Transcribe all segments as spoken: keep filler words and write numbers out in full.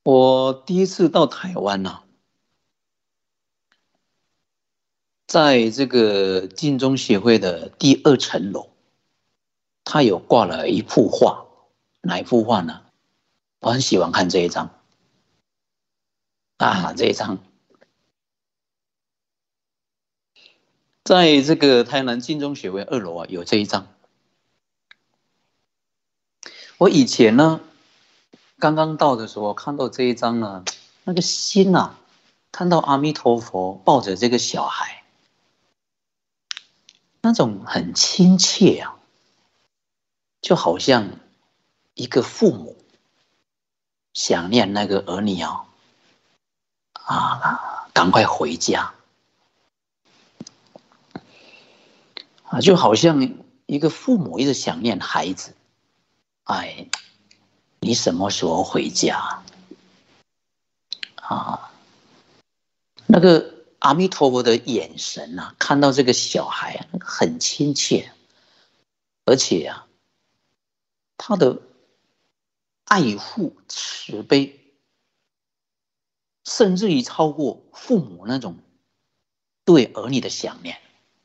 我第一次到台湾呢、啊，在这个金钟协会的第二层楼，它有挂了一幅画，哪一幅画呢？我很喜欢看这一张啊，这一张在这个台南金钟协会二楼啊，有这一张。我以前呢，刚刚到的时候看到这一张呢，那个心啊，看到阿弥陀佛抱着这个小孩，那种很亲切啊，就好像一个父母想念那个儿女啊，啊，赶快回家啊，就好像一个父母一直想念孩子，哎，你什么时候回家啊？那个阿弥陀佛的眼神啊，看到这个小孩啊，那个很亲切，而且啊，他的爱护慈悲，甚至于超过父母那种对儿女的想念。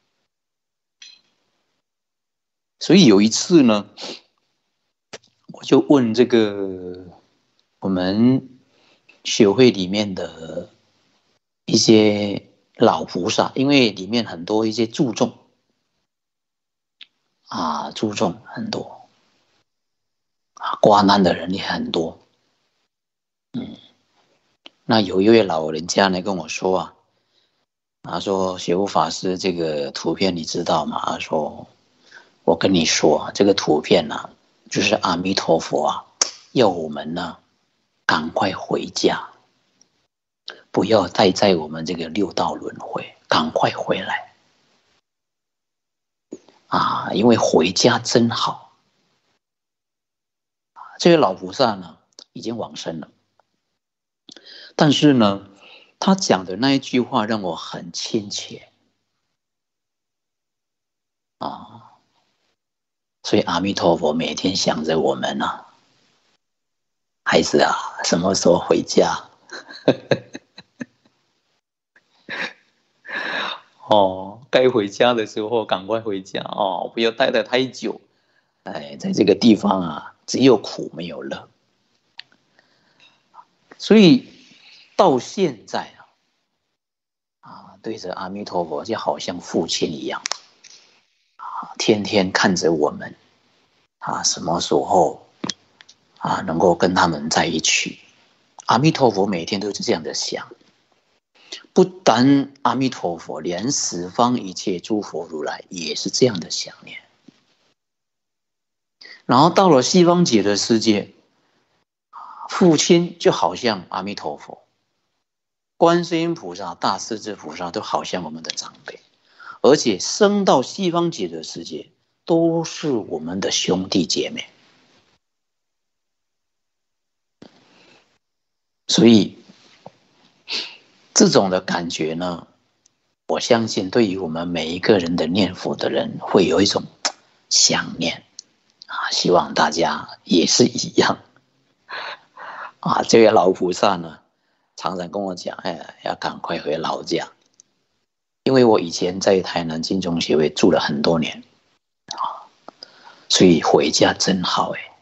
所以有一次呢，我就问这个我们学会里面的一些老菩萨，因为里面很多一些注重啊，注重很多啊，挂难的人也很多。嗯，那有一位老人家呢跟我说啊，他说学悟法师这个图片你知道吗？他说我跟你说，这个图片呢、啊，就是阿弥陀佛啊，要我们呢赶快回家，不要待在我们这个六道轮回，赶快回来啊！因为回家真好。这位老菩萨呢已经往生了，但是呢，他讲的那一句话让我很亲切啊！所以阿弥陀佛每天想着我们啊，孩子啊，什么时候回家？哦，该回家的时候赶快回家哦，不要待得太久。哎，在这个地方啊，只有苦没有乐。所以到现在啊，啊，对着阿弥陀佛就好像父亲一样啊，天天看着我们啊，什么时候啊能够跟他们在一起？阿弥陀佛每天都是这样的想，不单阿弥陀佛，连十方一切诸佛如来也是这样的想念。然后到了西方极乐世界，父亲就好像阿弥陀佛，观世音菩萨、大势至菩萨都好像我们的长辈，而且生到西方极乐世界都是我们的兄弟姐妹。所以这种的感觉呢，我相信对于我们每一个人的念佛的人会有一种想念啊，希望大家也是一样啊。这位老菩萨呢，常常跟我讲，哎，要赶快回老家，因为我以前在台南金钟协会住了很多年啊，所以回家真好哎，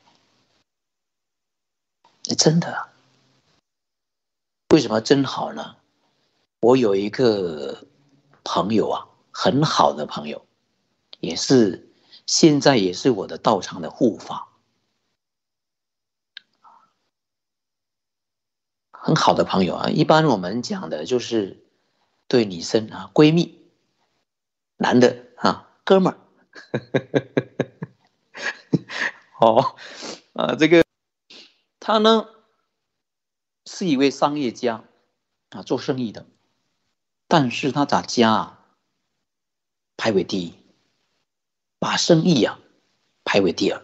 真的。为什么真好呢？我有一个朋友啊，很好的朋友，也是现在也是我的道场的护法，很好的朋友啊。一般我们讲的就是对女生啊，闺蜜，男的啊，哥们儿。哦，啊，这个他呢是一位商业家啊，做生意的，但是他把家啊排为第一，把生意啊排为第二，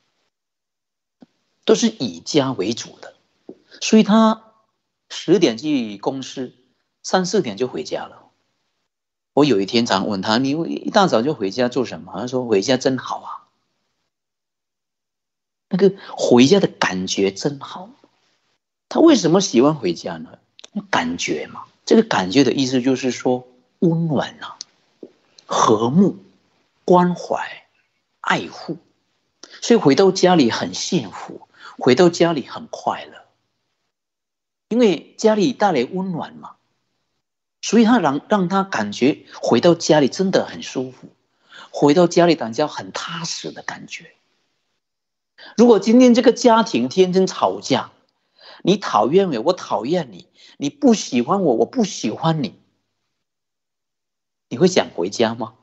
都是以家为主的，所以他十点去公司，三四点就回家了。我有一天常问他：“你一大早就回家做什么？”他说：“回家真好啊，那个回家的感觉真好。” 他为什么喜欢回家呢？感觉嘛，这个感觉的意思就是说温暖啊，和睦、关怀、爱护，所以回到家里很幸福，回到家里很快乐，因为家里带来温暖嘛，所以他让让他感觉回到家里真的很舒服，回到家里感觉很踏实的感觉。如果今天这个家庭天天吵架，你讨厌我，我讨厌你，你不喜欢我，我不喜欢你，你会想回家吗？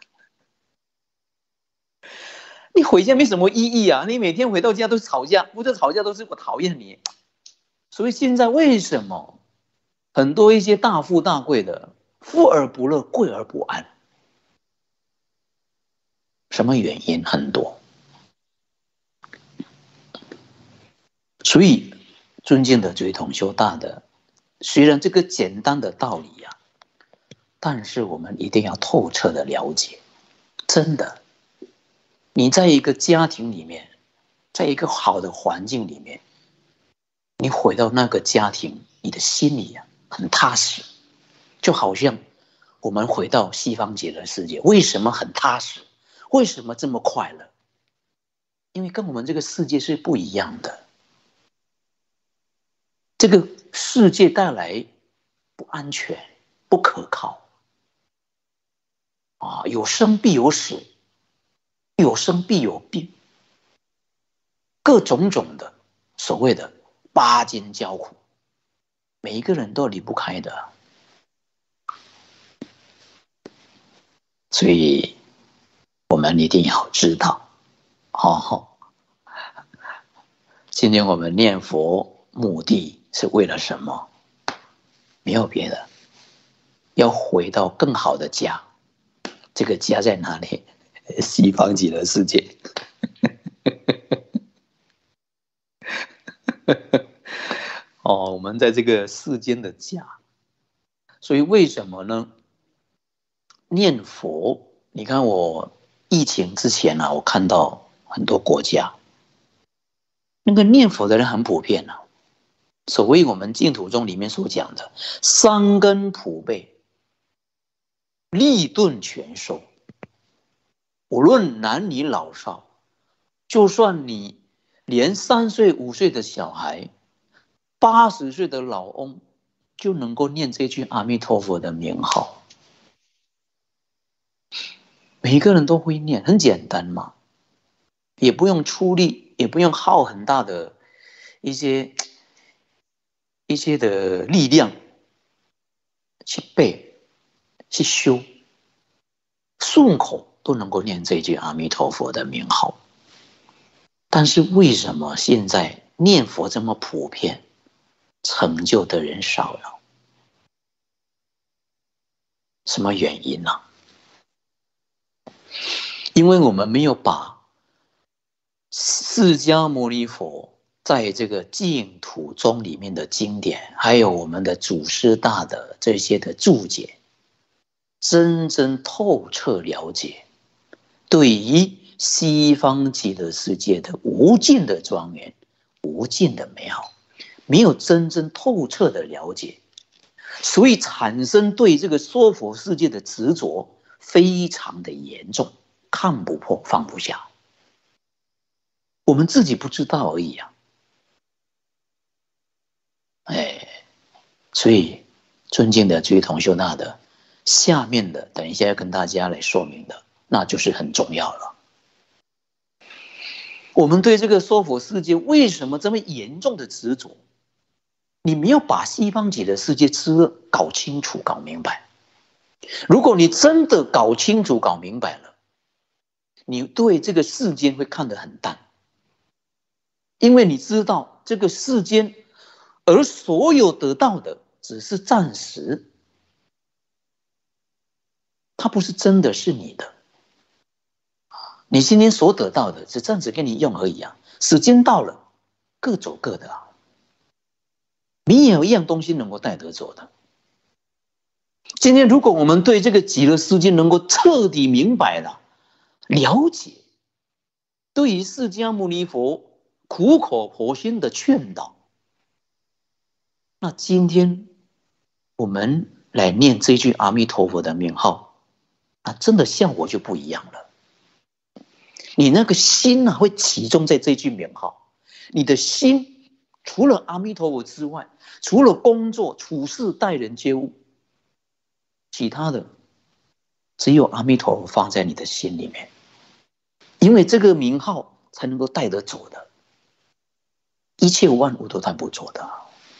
你回家没什么意义啊！你每天回到家都吵架，不是吵架都是我讨厌你。所以现在为什么很多一些大富大贵的富而不乐，贵而不安？什么原因？很多。所以尊敬的追同修大德，虽然这个简单的道理啊，但是我们一定要透彻的了解。真的，你在一个家庭里面，在一个好的环境里面，你回到那个家庭，你的心里啊很踏实，就好像我们回到西方极乐世界，为什么很踏实？为什么这么快乐？因为跟我们这个世界是不一样的。这个世界带来不安全、不可靠啊，有生必有死，有生必有病，各种种的所谓的八经交苦，每一个人都离不开的。所以我们一定要知道，哦，今天我们念佛目的是为了什么？没有别的，要回到更好的家。这个家在哪里？西方极乐世界。哦，我们在这个世间的家，所以为什么呢？念佛，你看我疫情之前啊，我看到很多国家，那个念佛的人很普遍啊。所谓我们净土宗里面所讲的三根普被，利钝全收，无论男女老少，就算你连三岁五岁的小孩，八十岁的老翁，就能够念这句阿弥陀佛的名号。每一个人都会念，很简单嘛，也不用出力，也不用耗很大的一些一些的力量去背去修，顺口都能够念这句阿弥陀佛的名号。但是为什么现在念佛这么普遍，成就的人少了？什么原因呢？因为我们没有把释迦牟尼佛在这个净土宗里面的经典，还有我们的祖师大的这些的注解，真正透彻了解，对于西方极乐世界的无尽的庄严、无尽的美好，没有真正透彻的了解，所以产生对这个娑婆世界的执着非常的严重，看不破放不下，我们自己不知道而已啊。哎，所以尊敬的居同修大德，下面的等一下要跟大家来说明的，那就是很重要了。我们对这个娑婆世界为什么这么严重的执着？你没有把西方极乐世界知搞清楚、搞明白。如果你真的搞清楚、搞明白了，你对这个世间会看得很淡，因为你知道这个世间，而所有得到的只是暂时，它不是真的是你的。你今天所得到的是暂时给你用而已啊，时间到了，各走各的啊。没有一样东西能够带得走的。今天如果我们对这个极乐世界能够彻底明白了、了解，对于释迦牟尼佛苦口婆心的劝导， 那今天我们来念这句阿弥陀佛的名号，啊，真的效果就不一样了。你那个心啊，会集中在这句名号，你的心除了阿弥陀佛之外，除了工作、处事、待人接物，其他的只有阿弥陀佛放在你的心里面，因为这个名号才能够带得走的，一切万物都带不走的。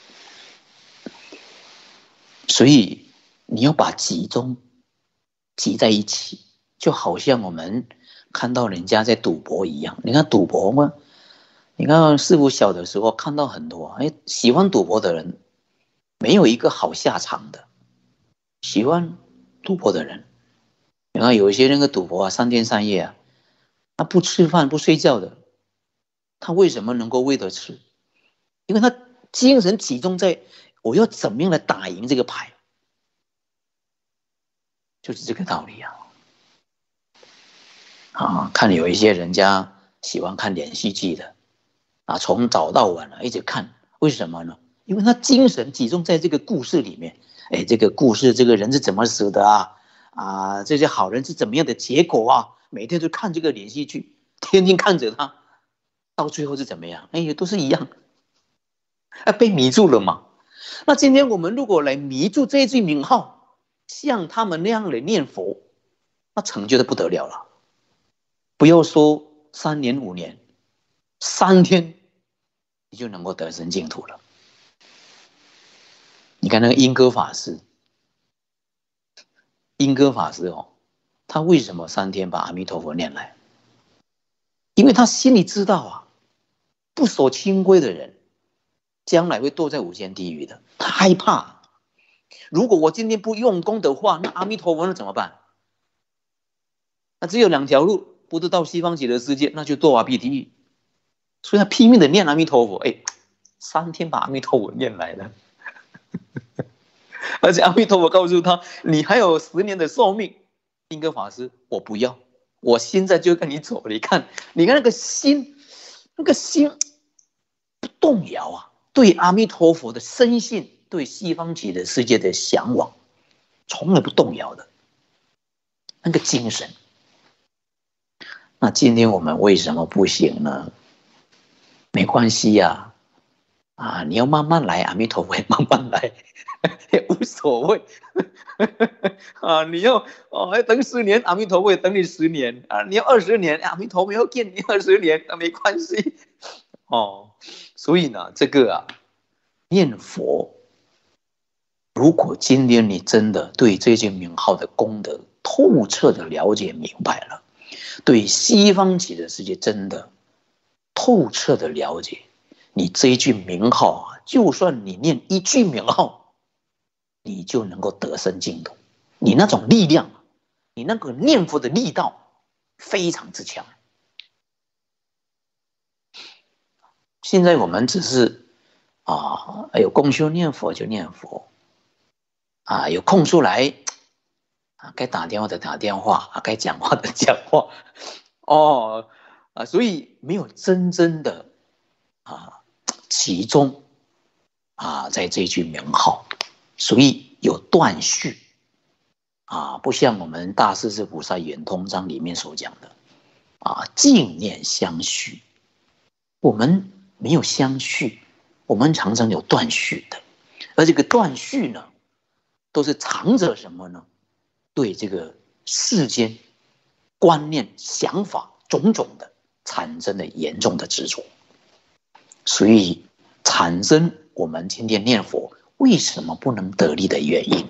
所以你要把集中集在一起，就好像我们看到人家在赌博一样。你看赌博吗？你看师父小的时候看到很多，哎，喜欢赌博的人没有一个好下场的。喜欢赌博的人，你看有一些那个赌博啊，三天三夜啊，他不吃饭不睡觉的，他为什么能够为得吃？因为他精神集中在我要怎么样来打赢这个牌，就是这个道理啊。啊，看有一些人家喜欢看连续剧的啊，从早到晚啊一直看，为什么呢？因为他精神集中在这个故事里面，哎，这个故事这个人是怎么死的啊？啊，这些好人是怎么样的结果啊？每天都看这个连续剧，天天看着他，到最后是怎么样？哎，都是一样，啊，被迷住了嘛。那今天我们如果来迷住这一句名号，像他们那样来念佛，那成就的不得了了。不要说三年五年，三天你就能够得生净土了。你看那个英歌法师，英歌法师哦，他为什么三天把阿弥陀佛念来？因为他心里知道啊，不守清规的人将来会堕在无间地狱的。他害怕，如果我今天不用功的话，那阿弥陀佛那怎么办？那只有两条路，不是到西方极乐世界，那就堕阿鼻地狱。所以他拼命的念阿弥陀佛，哎，三天把阿弥陀佛念来了。而且阿弥陀佛告诉他，你还有十年的寿命。英歌法师，我不要，我现在就跟你走。你看，你看那个心，那个心不动摇啊，对阿弥陀佛的深信，对西方极乐世界的向往，从来不动摇的那个精神。那今天我们为什么不行呢？没关系呀、啊，啊，你要慢慢来，阿弥陀佛慢慢来，也无所谓啊。你要哦，等十年，阿弥陀佛等你十年啊。你要二十年，阿弥陀佛要见你二十年，那没关系哦。所以呢，这个啊，念佛，如果今天你真的对这句名号的功德透彻的了解明白了，对西方极乐世界真的透彻的了解，你这一句名号啊，就算你念一句名号，你就能够得生净土。你那种力量，你那个念佛的力道非常之强。现在我们只是啊，有公修念佛就念佛啊，有空出来啊，该打电话的打电话啊，该讲话的讲话哦啊，所以没有真正的啊集中啊在这句名号，所以有断续啊，不像我们大势至菩萨圆通章里面所讲的啊，净念相续，我们没有相续，我们常常有断续的，而这个断续呢，都是藏着什么呢？对这个世间观念、想法种种的产生了严重的执着，所以产生我们今天念佛为什么不能得力的原因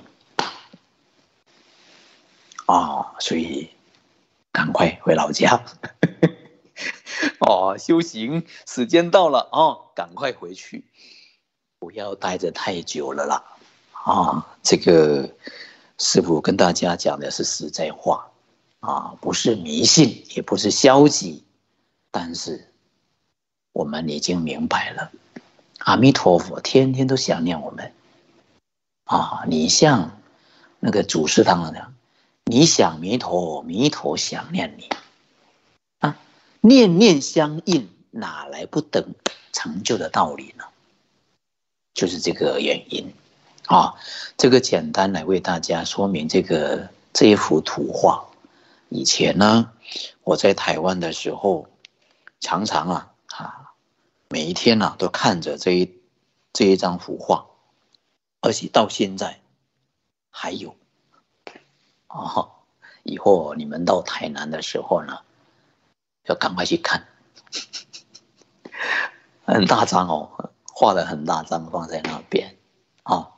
啊！所以赶快回老家哦，修行时间到了哦，赶快回去，不要待着太久了啦啊！这个师父跟大家讲的是实在话啊，不是迷信，也不是消极，但是我们已经明白了，阿弥陀佛天天都想念我们啊！你像那个祖师堂的，你想弥陀，弥陀想念你啊，念念相应，哪来不等成就的道理呢？ 就是这个原因啊。这个简单来为大家说明这个这一幅图画。以前呢，我在台湾的时候，常常啊啊，每一天啊都看着这一这一张幅画，而且到现在还有哦。以后你们到台南的时候呢，要赶快去看，很大张哦，画的很大张，放在那边啊。